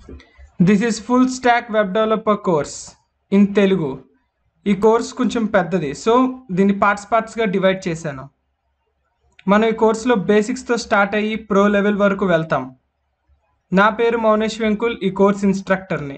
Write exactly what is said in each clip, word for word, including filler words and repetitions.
This is full stack web developer course in Telugu. ఈ course కొంచెం పెద్దది, సో దీన్ని పార్ట్స్ పార్ట్స్గా డివైడ్ చేశాను. మనం ఈ కోర్సులో బేసిక్స్తో స్టార్ట్ అయ్యి ప్రో లెవెల్ వరకు వెళ్తాం. నా పేరు మౌనేష్ వెంకుల్, ఈ కోర్స్ ఇన్స్ట్రక్టర్ని.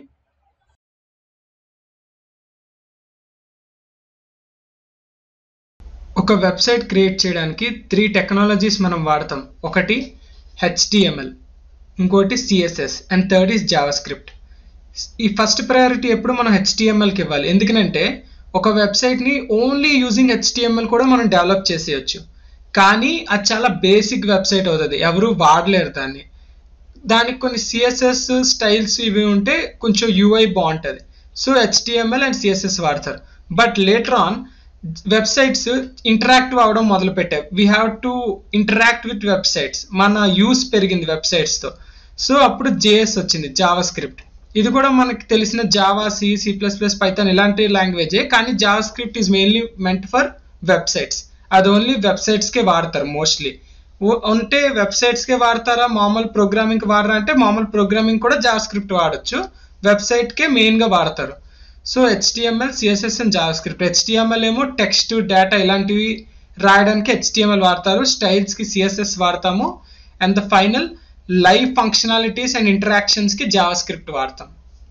ఒక వెబ్సైట్ క్రియేట్ చేయడానికి త్రీ టెక్నాలజీస్ మనం వాడతాం. ఒకటి హెచ్టిఎంఎల్, ఇంకోటి CSS and third is JavaScript. ఈ ఫస్ట్ ప్రయారిటీ ఎప్పుడు మనం హెచ్టిఎంఎల్కి ఇవ్వాలి, ఎందుకంటే ఒక వెబ్సైట్ని ఓన్లీ యూజింగ్ హెచ్టిఎంఎల్ కూడా మనం డెవలప్ చేసేయచ్చు. కానీ అది చాలా బేసిక్ వెబ్సైట్ అవుతుంది, ఎవరు వాడలేరు దాన్ని. దానికి కొన్ని సిఎస్ఎస్ స్టైల్స్ ఇవి ఉంటే కొంచెం యూఐ బాగుంటుంది. సో హెచ్టిఎంఎల్ అండ్ సిఎస్ఎస్ వాడతారు. But later on websites interactive అవడం మొదలు పెట్టాయి. We have to interact with websites. మన యూస్ పెరిగింది వెబ్సైట్స్తో. సో అప్పుడు జేఎస్ వచ్చింది, జావా స్క్రిప్ట్. ఇది కూడా మనకి తెలిసిన Java, C, C plus plus, Python ఇలాంటి లాంగ్వేజే. కానీ JavaScript is mainly meant for websites. అది ఓన్లీ వెబ్సైట్స్కే వాడతారు మోస్ట్లీ. అంటే వెబ్సైట్స్కే వాడతారా, మామూలు ప్రోగ్రామింగ్కి వాడరా అంటే మామూలు ప్రోగ్రామింగ్ కూడా జావా స్క్రిప్ట్ వాడచ్చు, వెబ్సైట్కే మెయిన్గా వాడతారు. So HTML, CSS and JavaScript. HTML ఏమో టెక్స్ట్, డేటా ఇలాంటివి రాయడానికి హెచ్టిఎంఎల్ వాడతారు. స్టైల్స్కి సిఎస్ఎస్ వాడతాము. And the final live functionalities and ఇంటరాక్షన్స్కి జావా స్క్రిప్ట్ వాడతాం.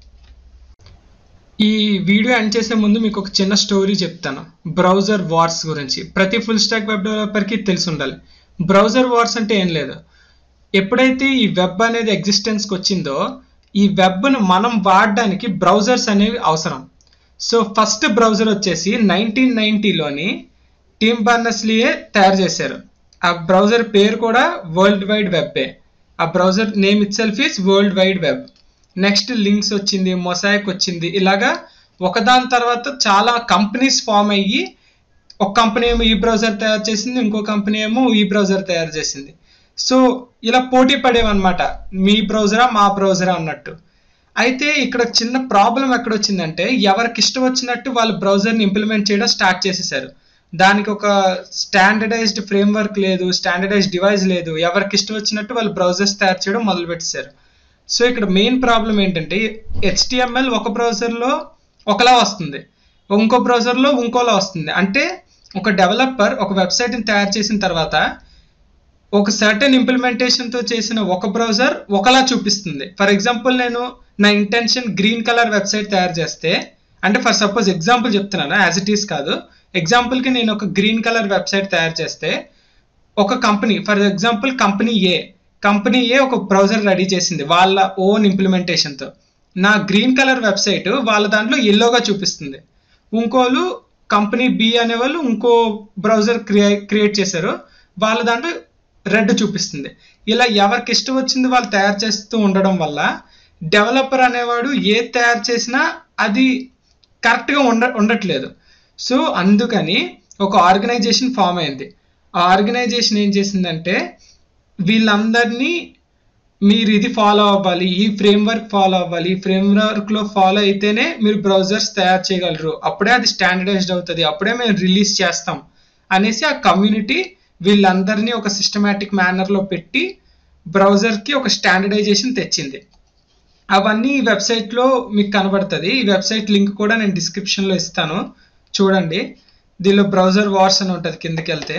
ఈ వీడియో ఎండ్ చేసే ముందు మీకు ఒక చిన్న స్టోరీ చెప్తాను, బ్రౌజర్ వార్స్ గురించి. ప్రతి ఫుల్ స్టాక్ వెబ్ డెవలపర్కి తెలిసి ఉండాలి. బ్రౌజర్ వార్స్ అంటే ఏం లేదు, ఎప్పుడైతే ఈ వెబ్ అనేది ఎగ్జిస్టెన్స్కి వచ్చిందో ఈ వెబ్ను మనం వాడడానికి బ్రౌజర్స్ అనేవి అవసరం. సో ఫస్ట్ బ్రౌజర్ వచ్చేసి నైన్టీన్ నైన్టీలోని టిమ్ బర్నర్స్-లీయే తయారు చేశారు. ఆ బ్రౌజర్ పేరు కూడా వరల్డ్ వైడ్ వెబ్బే. ఆ browser name itself is world wide web. Next links వచ్చింది, మొజాయిక్ వచ్చింది. ఇలాగా ఒకదాని తర్వాత చాలా కంపెనీస్ ఫామ్ అయ్యి, ఒక కంపెనీ ఏమో ఈ బ్రౌజర్ తయారు చేసింది, ఇంకో కంపెనీ ఏమో ఈ బ్రౌజర్ తయారు చేసింది. సో ఇలా పోటీ పడేవన్నమాట, మీ బ్రౌజరా మా బ్రౌజరా అన్నట్టు. అయితే ఇక్కడ చిన్న ప్రాబ్లం ఎక్కడొచ్చిందంటే, ఎవరికి ఇష్టం వచ్చినట్టు వాళ్ళు బ్రౌజర్ని ఇంప్లిమెంట్ చేయడం స్టార్ట్ చేసేసారు. దానికి ఒక స్టాండర్డైజ్డ్ ఫ్రేమ్వర్క్ లేదు, స్టాండర్డైజ్డ్ డివైస్ లేదు. ఎవరికి ఇష్టం వచ్చినట్టు వాళ్ళు బ్రౌజర్స్ తయారు చేయడం మొదలు పెట్టేశారు. సో ఇక్కడ మెయిన్ ప్రాబ్లం ఏంటంటే, హెచ్టిఎంఎల్ ఒక బ్రౌజర్లో ఒకలా వస్తుంది, ఇంకో బ్రౌజర్లో ఇంకోలా వస్తుంది. అంటే ఒక డెవలపర్ ఒక వెబ్సైట్ని తయారు చేసిన తర్వాత ఒక సర్టెన్ ఇంప్లిమెంటేషన్తో చేసిన ఒక బ్రౌజర్ ఒకలా చూపిస్తుంది. ఫర్ ఎగ్జాంపుల్, నేను నా ఇంటెన్షన్ గ్రీన్ కలర్ వెబ్సైట్ తయారు చేస్తే, అంటే ఫర్ సపోజ్ ఎగ్జాంపుల్ చెప్తున్నాను, యాజ్ ఇట్ ఈస్ కాదు, ఎగ్జాంపుల్కి నేను ఒక గ్రీన్ కలర్ వెబ్సైట్ తయారు చేస్తే, ఒక కంపెనీ, ఫర్ ఎగ్జాంపుల్ కంపెనీ ఏ కంపెనీ ఏ ఒక బ్రౌజర్ రెడీ చేసింది వాళ్ళ ఓన్ ఇంప్లిమెంటేషన్తో. నా గ్రీన్ కలర్ వెబ్సైట్ వాళ్ళ దాంట్లో ఎల్లోగా చూపిస్తుంది. ఇంకోళ్ళు కంపెనీ బి అనేవాళ్ళు ఇంకో బ్రౌజర్ క్రియే క్రియేట్ చేశారు, వాళ్ళ దాంట్లో రెడ్ చూపిస్తుంది. ఇలా ఎవరికి ఇష్టం వచ్చింది వాళ్ళు తయారు చేస్తూ ఉండడం వల్ల డెవలపర్ అనేవాడు ఏది తయారు చేసినా అది కరెక్ట్గా ఉండ ఉండట్లేదు. సో అందుకని ఒక ఆర్గనైజేషన్ ఫామ్ అయింది. ఆ ఆర్గనైజేషన్ ఏం చేసిందంటే, వీళ్ళందరినీ మీరు ఇది ఫాలో అవ్వాలి, ఈ ఫ్రేమ్వర్క్ ఫాలో అవ్వాలి, ఈ ఫ్రేమ్వర్క్లో ఫాలో అయితేనే మీరు బ్రౌజర్స్ తయారు చేయగలరు, అప్పుడే అది స్టాండర్డైజ్డ్ అవుతుంది, అప్పుడే మేము రిలీజ్ చేస్తాం అనేసి ఆ కమ్యూనిటీ వీళ్ళందరినీ ఒక సిస్టమేటిక్ మేనర్లో పెట్టి బ్రౌజర్కి ఒక స్టాండర్డైజేషన్ తెచ్చింది. అవన్నీ ఈ వెబ్సైట్లో మీకు కనబడుతుంది. ఈ వెబ్సైట్ లింక్ కూడా నేను డిస్క్రిప్షన్లో ఇస్తాను, చూడండి. దీనిలో బ్రౌజర్ వార్స్ అని ఉంటుంది, కిందకి వెళ్తే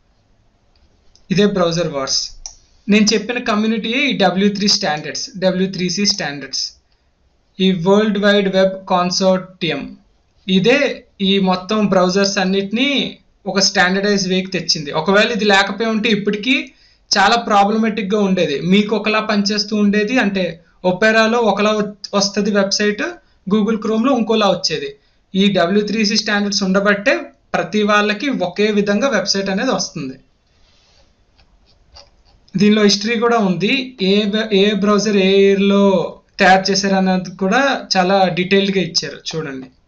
ఇదే బ్రౌజర్ వార్స్. నేను చెప్పిన కమ్యూనిటీ ఈ W three standards, W three C standards, ఈ వరల్డ్ వైడ్ వెబ్ కాన్సోర్టియం, ఇదే ఈ మొత్తం బ్రౌజర్స్ అన్నిటినీ ఒక స్టాండర్డైజ్ వేకి తెచ్చింది. ఒకవేళ ఇది లేకపోయి ఉంటే ఇప్పటికీ చాలా ప్రాబ్లమేటిక్గా ఉండేది, మీకు ఒకలా పనిచేస్తూ ఉండేది. అంటే ఒపెరాలో ఒకలా వస్తుంది వెబ్సైట్, గూగుల్ క్రోమ్లో ఇంకోలా వచ్చేది. ఈ డబ్ల్యూ త్రీ సి స్టాండర్డ్స్ ఉండబట్టే ప్రతి వాళ్ళకి ఒకే విధంగా వెబ్సైట్ అనేది వస్తుంది. దీనిలో హిస్టరీ కూడా ఉంది, ఏ ఏ బ్రౌజర్ ఏ ఇయర్లో తయారు చేశారు అన్నది కూడా చాలా డీటెయిల్డ్గా ఇచ్చారు, చూడండి.